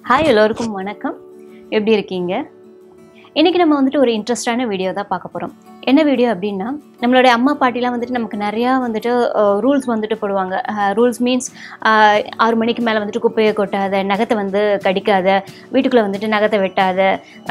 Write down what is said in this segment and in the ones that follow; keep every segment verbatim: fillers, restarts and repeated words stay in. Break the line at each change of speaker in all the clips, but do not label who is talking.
Hi எல்லோருக்கும் வணக்கம். எப்படி இருக்கீங்க? இன்றைக்கி நம்ம வந்துட்டு ஒரு இன்ட்ரெஸ்டான வீடியோ தான் பார்க்க போகிறோம். என்ன வீடியோ அப்படின்னா, நம்மளுடைய அம்மா பாட்டிலாம் வந்துட்டு நமக்கு நிறையா வந்துட்டு ரூல்ஸ் வந்துட்டு போடுவாங்க. ரூல்ஸ் மீன்ஸ் ஆறு மணிக்கு மேலே வந்துட்டு குப்பையை கொட்டாத, நகத்தை வந்து கடிக்காத, வீட்டுக்குள்ளே வந்துட்டு நகத்தை வெட்டாத,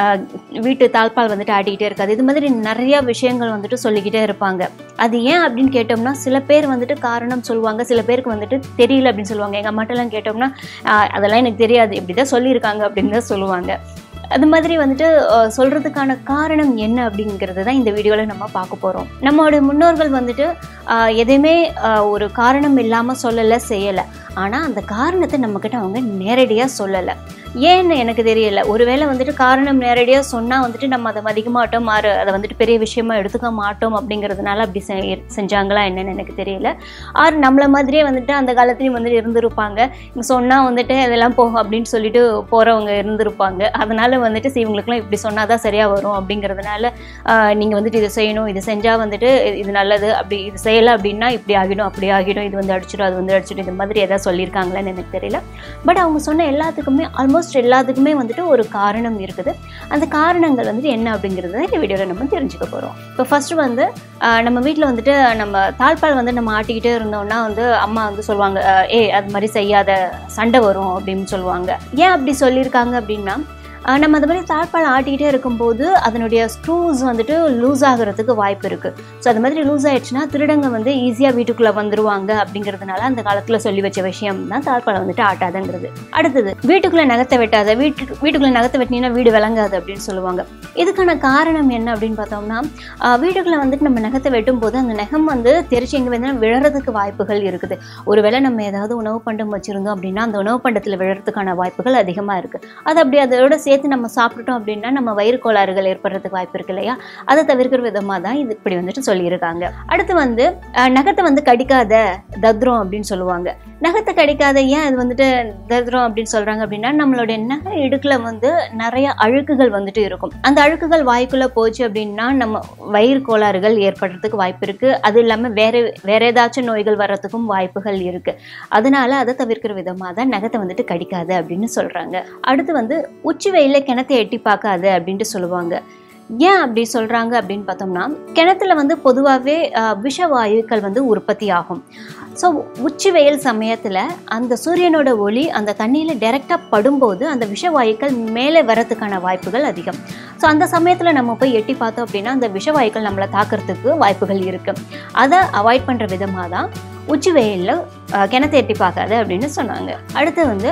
வீட்டு தாழ்பால் வந்துட்டு ஆட்டிக்கிட்டே இருக்காது. இது மாதிரி நிறையா விஷயங்கள் வந்துட்டு சொல்லிக்கிட்டே இருப்பாங்க. அது ஏன் அப்படின்னு கேட்டோம்னா, சில பேர் வந்துட்டு காரணம் சொல்லுவாங்க, சில பேருக்கு வந்துட்டு தெரியல அப்படின்னு சொல்லுவாங்க. எங்கள் அம்மாட்டெல்லாம் கேட்டோம்னா, அதெல்லாம் எனக்கு தெரியாது, இப்படி தான் சொல்லியிருக்காங்க அப்படின்னு தான் சொல்லுவாங்க. அது மாதிரி வந்துட்டு சொல்கிறதுக்கான காரணம் என்ன அப்படிங்கிறது தான் இந்த வீடியோவில் நம்ம பார்க்க போகிறோம். நம்மளுடைய முன்னோர்கள் வந்துட்டு எதையுமே ஒரு காரணம் இல்லாமல் சொல்லலை, செய்யலை. ஆனால் அந்த காரணத்தை நம்மக்கிட்ட அவங்க நேரடியாக சொல்லலை. ஏன்னு எனக்கு தெரியல. ஒருவேளை வந்துட்டு காரணம் நேரடியாக சொன்னால் வந்துட்டு நம்ம அதை மதிக்க மாட்டோம், மாறு அதை வந்துட்டு பெரிய விஷயமா எடுத்துக்க மாட்டோம் அப்படிங்கிறதுனால அப்படி செஞ்சாங்களா என்னன்னு எனக்கு தெரியல. ஆறு நம்மளை மாதிரியே வந்துட்டு அந்த காலத்துலேயும் வந்துட்டு இருந்திருப்பாங்க. சொன்னால் வந்துட்டு அதெல்லாம் போகும் அப்படின்னு சொல்லிட்டு போகிறவங்க இருந்திருப்பாங்க. அதனால் வந்துட்டு இவங்களுக்குலாம் இப்படி சொன்னால் தான் சரியாக வரும் அப்படிங்கிறதுனால நீங்கள் வந்துட்டு இதை செய்யணும், இது செஞ்சால் வந்துட்டு இது நல்லது, அப்படி இது செய்யலை அப்படின்னா இப்படி ஆகிடும், அப்படி ஆகிடும், இது வந்து அடிச்சிடும், அது வந்து அடிச்சிடும், இது மாதிரி எதாவது சொல்லியிருக்காங்களான்னு எனக்கு தெரியல. பட் அவங்க சொன்ன எல்லாத்துக்குமே ஆல்மோஸ்ட் எல்லாத்துக்குமே வந்துட்டு ஒரு காரணம் இருக்குது. அந்த காரணங்கள் வந்துட்டு என்ன அப்படிங்கிறத இந்த வீடியோவில் நம்ம தெரிஞ்சுக்க போகிறோம். இப்போ ஃபஸ்ட்டு வந்து நம்ம வீட்டில் வந்துட்டு நம்ம தாழ்பால் வந்து நம்ம ஆட்டிக்கிட்டே இருந்தோம்னா வந்து அம்மா வந்து சொல்லுவாங்க, ஏ அது மாதிரி செய்யாத, சண்டை வரும் அப்படின்னு சொல்லுவாங்க. ஏன் அப்படி சொல்லியிருக்காங்க அப்படின்னா, நம்ம அது மாதிரி தாழ்பால் ஆட்டிக்கிட்டே இருக்கும்போது அதனுடைய ஸ்க்ரூஸ் வந்துட்டு லூஸ் ஆகிறதுக்கு வாய்ப்பு இருக்குது. ஸோ அது மாதிரி லூஸ் ஆகிடுச்சுன்னா திருடங்க வந்து ஈஸியாக வீட்டுக்குள்ளே வந்துடுவாங்க அப்படிங்கிறதுனால அந்த காலத்தில் சொல்லி வச்ச விஷயம் தான் தாழ்பாலை வந்துட்டு ஆட்டாதுங்கிறது. அடுத்தது, வீட்டுக்குள்ளே நகத்தை வெட்டாத, வீட்டு வீட்டுக்குள்ளே நகத்தை வெட்டினீங்கன்னா வீடு விளங்காது அப்படின்னு சொல்லுவாங்க. இதுக்கான காரணம் என்ன அப்படின்னு பார்த்தோம்னா, வீட்டுக்குள்ளே வந்துட்டு நம்ம நகத்தை வெட்டும் போது அந்த நகம் வந்து தெரிச்சு எங்கே வந்து விழறதுக்கு வாய்ப்புகள் இருக்குது. ஒருவேளை நம்ம ஏதாவது உணவு பண்டம் வச்சுருந்தோம் அப்படின்னா அந்த உணவு பண்டத்தில் விழறதுக்கான வாய்ப்புகள் அதிகமாக இருக்குது. அது அப்படி அதோட சேர்த்து நம்ம சாப்பிட்டோம் அப்படின்னா நம்ம வயிறு கோளாறுகள் ஏற்படுறதுக்கு வாய்ப்பு இருக்கு இல்லையா? அதை தவிர்க்கிற விதமாக தான் இது இப்படி வந்துட்டு சொல்லியிருக்காங்க. அடுத்து வந்து நகத்தை வந்து கடிக்காத, தத்ரம் அப்படின்னு சொல்லுவாங்க. நகத்தை கடிக்காத, ஏன் அது வந்துட்டு தத்ரம் அப்படின்னு சொல்றாங்க அப்படின்னா, நம்மளுடைய நகை இடுக்குல வந்து நிறைய அழுக்குகள் வந்துட்டு இருக்கும். அந்த அழுக்குகள் வாய்க்குள்ள போச்சு அப்படின்னா நம்ம வயிறு கோளாறுகள் ஏற்படுறதுக்கு வாய்ப்பு இருக்கு. அது இல்லாம வேற வேற ஏதாச்சும் நோய்கள் வர்றதுக்கும் வாய்ப்புகள் இருக்கு. அதனால அதை தவிர்க்கிற விதமாக தான் நகத்தை வந்துட்டு கடிக்காது அப்படின்னு சொல்றாங்க. அடுத்து வந்து உச்சி வெயில கிணத்தை எட்டி பார்க்காத அப்படின்ட்டு சொல்லுவாங்க. ஏன் அப்படி சொல்றாங்க அப்படின்னு பார்த்தோம்னா, கிணத்துல வந்து பொதுவாகவே விஷவாயுக்கள் வந்து உற்பத்தி ஆகும். ஸோ உச்சி வெயில் சமயத்தில் அந்த சூரியனோட ஒளி அந்த தண்ணியில் டைரெக்டாக படும்போது அந்த விஷவாயுக்கள் மேலே வரத்துக்கான வாய்ப்புகள் அதிகம். ஸோ அந்த சமயத்தில் நம்ம போய் எட்டி பார்த்தோம் அப்படின்னா அந்த விஷவாயுக்கள் நம்மளை தாக்கிறதுக்கு வாய்ப்புகள் இருக்குது. அதை அவாய்ட் பண்ணுற விதமாக தான் உச்சி வெயிலில் கிணத்தை எட்டி பார்க்காது அப்படின்னு சொன்னாங்க. அடுத்து வந்து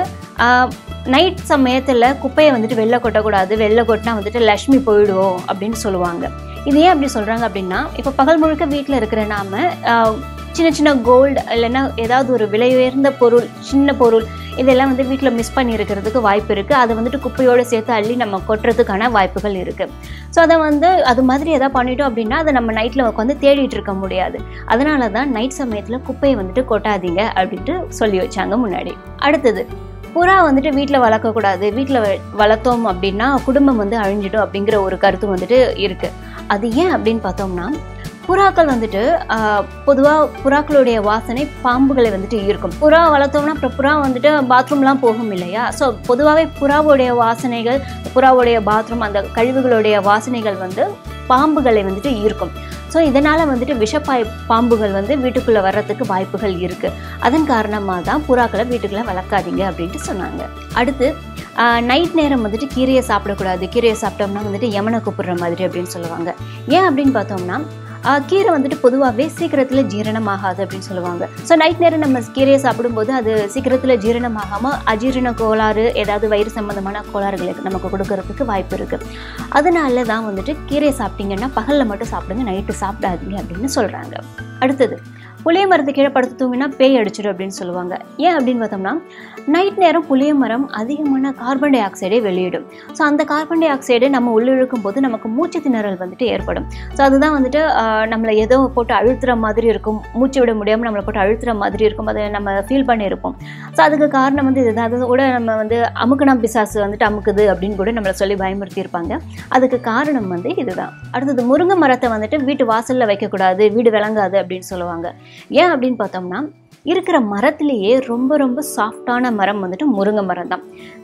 நைட் சமயத்தில் குப்பையை வந்துட்டு வெளில கொட்டக்கூடாது, வெளில கொட்டினா வந்துட்டு லக்ஷ்மி போயிடுவோம் அப்படின்னு சொல்லுவாங்க. இது ஏன் அப்படி சொல்கிறாங்க அப்படின்னா, இப்போ பகல் முழுக்க வீட்டில் இருக்கிற நாம சின்ன சின்ன கோல்டு இல்லைன்னா ஏதாவது ஒரு விலை உயர்ந்த பொருள், சின்ன பொருள் இதெல்லாம் வந்து வீட்டில் மிஸ் பண்ணி இருக்கிறதுக்கு வாய்ப்பு இருக்குது. அதை வந்துட்டு குப்பையோடு சேர்த்து அள்ளி நம்ம கொட்டுறதுக்கான வாய்ப்புகள் இருக்குது. ஸோ அதை வந்து அது மாதிரி எதாவது பண்ணிட்டோம் அப்படின்னா அதை நம்ம நைட்டில் உட்காந்து தேடிட்டு இருக்க முடியாது. அதனால தான் நைட் சமயத்தில் குப்பையை வந்துட்டு கொட்டாதீங்க அப்படின்ட்டு சொல்லி வச்சாங்க முன்னாடி. அடுத்தது, புறா வந்துட்டு வீட்டில் வளர்க்கக்கூடாது, வீட்டில் வளர்த்தோம் அப்படின்னா குடும்பம் வந்து அழிஞ்சிடும் அப்படிங்கிற ஒரு கருத்து வந்துட்டு இருக்குது. அது ஏன் அப்படின்னு பார்த்தோம்னா, புறாக்கள் வந்துட்டு பொதுவாக புறாக்களுடைய வாசனை பாம்புகளை வந்துட்டு ஈர்க்கும். புறா வளர்த்தோம்னா அப்புறம் புறா வந்துட்டு பாத்ரூம்லாம் போகும் இல்லையா? ஸோ பொதுவாகவே புறாவுடைய வாசனைகள், புறாவுடைய பாத்ரூம், அந்த கழிவுகளுடைய வாசனைகள் வந்து பாம்புகளை வந்துட்டு ஈர்க்கும். ஸோ இதனால் வந்துட்டு விஷப்பாய் பாம்புகள் வந்து வீட்டுக்குள்ளே வர்றதுக்கு வாய்ப்புகள் இருக்குது. அதன் காரணமாக தான் புறாக்களை வீட்டுக்குள்ளே வளர்க்காதீங்க அப்படின்ட்டு சொன்னாங்க. அடுத்து, நைட் நேரம் வந்துட்டு கீரையை சாப்பிடக்கூடாது, கீரையை சாப்பிட்டோம்னா வந்துட்டு யமனை கூப்பிடுற மாதிரி அப்படின்னு சொல்லுவாங்க. ஏன் அப்படின்னு பார்த்தோம்னா, கீரை வந்துட்டு பொதுவாகவே சீக்கிரத்தில் ஜீரணமாகாது அப்படின்னு சொல்லுவாங்க. ஸோ நைட் நேரம் நம்ம கீரையை சாப்பிடும்போது அது சீக்கிரத்தில் ஜீரணமாகாமல் அஜீரண கோளாறு, ஏதாவது வயிறு சம்மந்தமான கோளாறுகளுக்கு நமக்கு கொடுக்கறதுக்கு வாய்ப்பு இருக்குது. அதனால தான் வந்துட்டு கீரையை சாப்பிட்டீங்கன்னா பகலில் மட்டும் சாப்பிடுங்க, நைட்டு சாப்பிடாதீங்க அப்படின்னு சொல்கிறாங்க. அடுத்தது, புளிய மரத்து கீழே படுத்து தூங்கினா பேய் அடிச்சிடும் அப்படின்னு சொல்லுவாங்க. ஏன் அப்படின்னு பார்த்தோம்னா, நைட் நேரம் புளிய மரம் அதிகமான கார்பன் டை ஆக்சைடை வெளியிடும். ஸோ அந்த கார்பன் டை ஆக்சைடை நம்ம உள்ளிழுக்கும் போது நமக்கு மூச்சு திணறல் வந்துட்டு ஏற்படும். ஸோ அதுதான் வந்துட்டு நம்மளை ஏதோ போட்டு அழுத்துற மாதிரி இருக்கும், மூச்சு விட முடியாமல் நம்மளை போட்டு அழுத்துற மாதிரி இருக்கும், அதை நம்ம ஃபீல் பண்ணியிருப்போம். ஸோ அதுக்கு காரணம் வந்து இதுதான். அது கூட நம்ம வந்து அமுக்குனா பிசாசு வந்துட்டு அமுக்குது அப்படின்னு கூட நம்மளை சொல்லி பயமுறுத்தி இருப்பாங்க. அதுக்கு காரணம் வந்து இதுதான். அடுத்தது, முருங்கை மரத்தை வந்துட்டு வீட்டு வாசலில் வைக்கக்கூடாது, வீடு விளங்காது அப்படின்னு சொல்லுவாங்க. ஏன் அப்படின்னு பார்த்தோம்னா, இருக்கிற மரத்திலேயே ரொம்ப ரொம்ப சாஃப்டான மரம் வந்துட்டு முருங்கை மரம் தான்.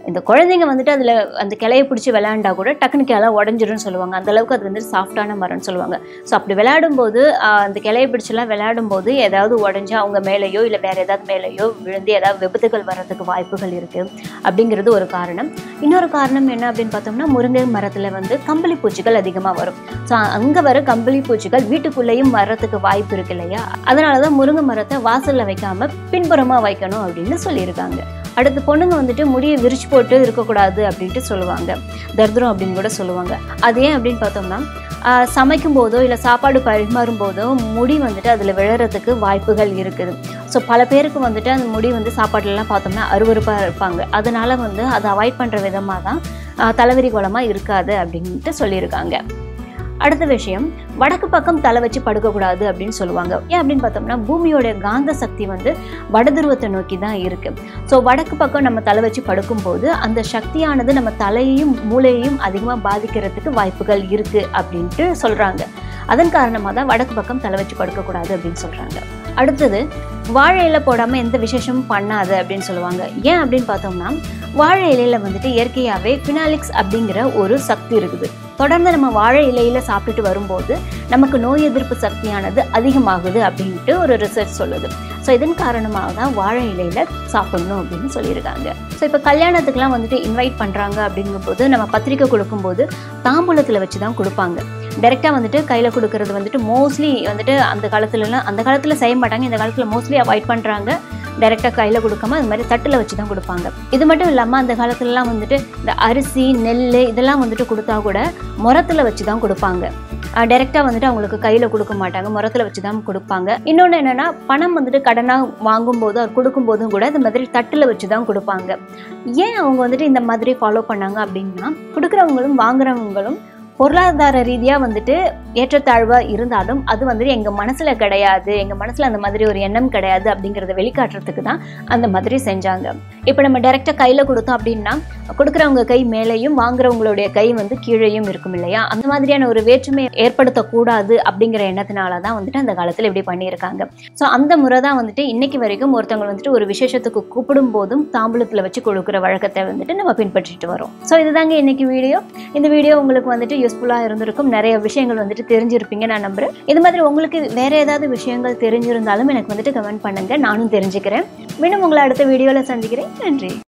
இந்த குழந்தைங்க வந்துட்டு அதில் அந்த கிளையை பிடிச்சி விளையாண்டா கூட டக்குனு கிளை உடஞ்சிரும்னு சொல்லுவாங்க. அந்தளவுக்கு அது வந்து சாஃப்டான மரம்னு சொல்லுவாங்க. ஸோ அப்படி விளையாடும்போது அந்த கிளையை பிடிச்செல்லாம் விளையாடும்போது ஏதாவது உடஞ்சி அவங்க மேலேயோ இல்லை வேறு ஏதாவது மேலேயோ விழுந்து ஏதாவது விபத்துகள் வர்றதுக்கு வாய்ப்புகள் இருக்குது அப்படிங்கிறது ஒரு காரணம். இன்னொரு காரணம் என்ன அப்படின்னு பார்த்தோம்னா, முருங்கை மரத்தில் வந்து கம்பளி பூச்சிகள் அதிகமாக வரும். ஸோ அங்கே வர கம்பளி பூச்சிகள் வீட்டுக்குள்ளேயும் வர்றதுக்கு வாய்ப்பு இருக்கு இல்லையா? அதனால தான் முருங்கை மரத்தை வாசலில் வைக்காமல் பின்புறமாக வைக்கணும் அப்படின்னு சொல்லியிருக்காங்க. அடுத்து பொண்ணுங்க வந்துட்டு முடியை விரிச்சு போட்டு இருக்கக்கூடாது அப்படின்ட்டு சொல்லுவாங்க. தர்திரம் அப்படின்னு கூட சொல்லுவாங்க. அது ஏன் அப்படின்னு பார்த்தோம்னா, சமைக்கும் போதோ இல்லை சாப்பாடு பரிமாறும் போதோ முடி வந்துட்டு அதில் விழறதுக்கு வாய்ப்புகள் இருக்குது. ஸோ பல பேருக்கு வந்துட்டு அந்த முடி வந்து சாப்பாடுலாம் பார்த்தோம்னா அருவருப்பாக இருப்பாங்க. அதனால வந்து அதை அவாய்ட் பண்ணுற விதமாக தான் தலைவிரி கோலமாக இருக்காது அப்படின்ட்டு சொல்லியிருக்காங்க. அடுத்த விஷயம், வடக்கு பக்கம் தலை வச்சு படுக்கக்கூடாது அப்படின்னு சொல்லுவாங்க. ஏன் அப்படின்னு பார்த்தோம்னா, பூமியோட காந்த சக்தி வந்து வடதுருவத்தை நோக்கி தான் இருக்கு. ஸோ வடக்கு பக்கம் நம்ம தலை வச்சு படுக்கும்போது அந்த சக்தியானது நம்ம தலையையும் மூளையையும் அதிகமாக பாதிக்கிறதுக்கு வாய்ப்புகள் இருக்கு அப்படின்ட்டு சொல்றாங்க. அதன் காரணமாக தான் வடக்கு பக்கம் தலை வச்சு படுக்கக்கூடாது அப்படின்னு சொல்றாங்க. அடுத்தது, வாழை இலை போடாமல் எந்த விசேஷமும் பண்ணாது அப்படின்னு சொல்லுவாங்க. ஏன் அப்படின்னு பார்த்தோம்னா, வாழை இலையில வந்துட்டு இயற்கையாகவே ஃபினாலிக்ஸ் அப்படிங்கிற ஒரு சக்தி இருக்குது. தொடர்ந்து நம்ம வாழை இலையில சாப்பிட்டுட்டு வரும்போது நமக்கு நோய் எதிர்ப்பு சக்தியானது அதிகமாகுது அப்படின்ட்டு ஒரு ரிசர்ச் சொல்லுது. ஸோ இதன் காரணமாக தான் வாழை இலையில சாப்பிடணும் அப்படின்னு சொல்லியிருக்காங்க. ஸோ இப்போ கல்யாணத்துக்குலாம் வந்துட்டு இன்வைட் பண்ணுறாங்க அப்படிங்கும்போது நம்ம பத்திரிக்கை கொடுக்கும்போது தாம்பூலத்தில் வச்சு தான் கொடுப்பாங்க. டைரெக்டாக வந்துட்டு கையில் கொடுக்கறது வந்துட்டு மோஸ்ட்லி வந்துட்டு அந்த காலத்துலலாம் அந்த காலத்தில் செய்ய மாட்டாங்க. இந்த காலத்தில் மோஸ்ட்லி அவாய்ட் பண்ணுறாங்க. டைரெக்டாக கையில் கொடுக்காம அது மாதிரி தட்டில் வச்சு தான் கொடுப்பாங்க. இது மட்டும் இல்லாமல் அந்த காலத்துலலாம் வந்துட்டு இந்த அரிசி நெல் இதெல்லாம் வந்துட்டு கொடுத்தா கூட முரத்தில் வச்சு தான் கொடுப்பாங்க. டைரெக்டாக வந்துட்டு அவங்களுக்கு கையில் கொடுக்க மாட்டாங்க, முரத்தில் வச்சு தான் கொடுப்பாங்க. இன்னொன்று என்னென்னா, பணம் வந்துட்டு கடனாக வாங்கும்போது அவர் கொடுக்கும்போதும் கூட இந்த மாதிரி தட்டில் வச்சு தான் கொடுப்பாங்க. ஏன் அவங்க வந்துட்டு இந்த மாதிரி ஃபாலோ பண்ணாங்க அப்படின்னா, கொடுக்குறவங்களும் வாங்குறவங்களும் பொருளாதார ரீதியாக வந்துட்டு ஏற்றத்தாழ்வாக இருந்தாலும் அது வந்துட்டு எங்கள் மனசில் கிடையாது, எங்கள் மனசில் அந்த மாதிரி ஒரு எண்ணம் கிடையாது அப்படிங்கிறத வெளிக்காட்டுறதுக்கு தான் அந்த மாதிரி செஞ்சாங்க. இப்போ நம்ம டைரெக்டாக கையில் கொடுத்தோம் அப்படின்னா கொடுக்குறவங்க கை மேலேயும் வாங்குறவங்களுடைய கை வந்து கீழேயும் இருக்கும் இல்லையா? அந்த மாதிரியான ஒரு வேற்றுமை ஏற்படுத்தக்கூடாது அப்படிங்கிற எண்ணத்தினால தான் வந்துட்டு அந்த காலத்தில் இப்படி பண்ணியிருக்காங்க. ஸோ அந்த முறை தான் வந்துட்டு இன்னைக்கு வரைக்கும் ஒருத்தவங்க வந்துட்டு ஒரு விசேஷத்துக்கு கூப்பிடும் போதும் தாம்பூலத்தில் வச்சு கொடுக்குற வழக்கத்தை வந்துட்டு நம்ம பின்பற்றிட்டு வரோம். ஸோ இதுதாங்க இன்னைக்கு வீடியோ. இந்த வீடியோ உங்களுக்கு வந்துட்டு யூஸ்ஃபுல்லாக இருந்திருக்கும். நிறைய விஷயங்கள் வந்துட்டு தெரிஞ்சிருப்பீங்க நான் நம்புறேன். இது மாதிரி உங்களுக்கு வேற ஏதாவது விஷயங்கள் தெரிஞ்சிருந்தாலும் எனக்கு வந்துட்டு கமெண்ட் பண்ணுங்க, நானும் தெரிஞ்சுக்கிறேன். மீண்டும் உங்களை அடுத்த வீடியோவில் சந்திக்கிறேன். நன்றி.